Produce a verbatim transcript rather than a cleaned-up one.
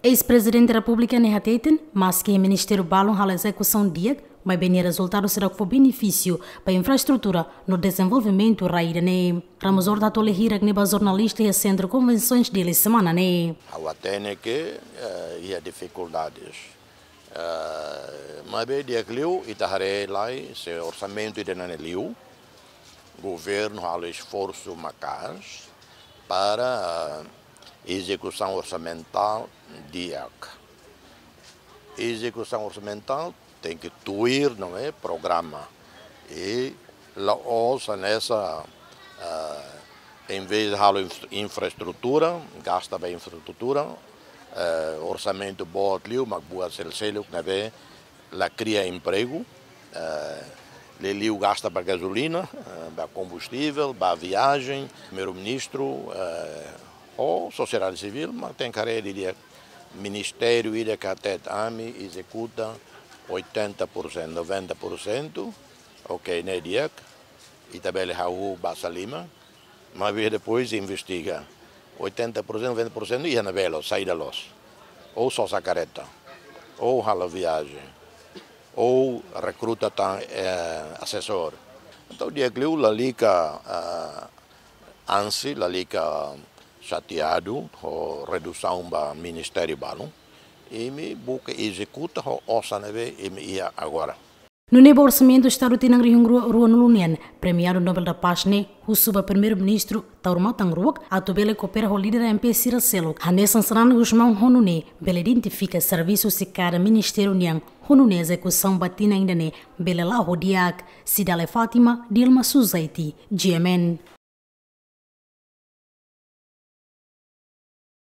Ex-presidente da República Nehateiten, mas que o Ministério Balon a execução dia, mas bem resultado será que for benefício para a infraestrutura no desenvolvimento raída né. Ramos orda tolerira que neba jornalista e centro convenções dele semana né. A tem que e dificuldades. Mas bem dia que liu e tahare lá se orçamento de não liu, governo há esforço macas para execução orçamental dia. Execução orçamental tem que tuir, não é, programa. E lá ouça nessa, uh, em vez de halo infraestrutura, gasta bem infraestrutura, uh, orçamento bom liu, mas boa selcelo que neve, lá cria emprego, uh, liu gasta para gasolina, uh, para combustível, para viagem, primeiro-ministro, uh, ou sociedade civil, mas tem carreira de ministério e que até a AMI executa oitenta por cento, noventa por cento, ok, né, dia, e também há o Bassa Lima, mas depois investiga oitenta por cento, noventa por cento e na vela, sai da los, ou só sacareta, ou hala viagem, ou recruta tá, é, assessor. Então, dia que eu, a liga uh, ANSI, a liga chateado, a redução do Ministério Balon, e me busca executa o orçamento e me ia agora. No nebo orçamento do Estado tem nangri rua no Lunian, premiado Nobel da Paz ne, o suba primeiro-ministro Taurma Tangruak, a tobele coopera o líder M P Cira Celo, a nessa sanana Guzmão Honune, bele identifica serviços de cada ministério niang, Honune execução batina ainda ne, bele lá rodiak, Sidale Fátima, Dilma Suzaiti, G M N.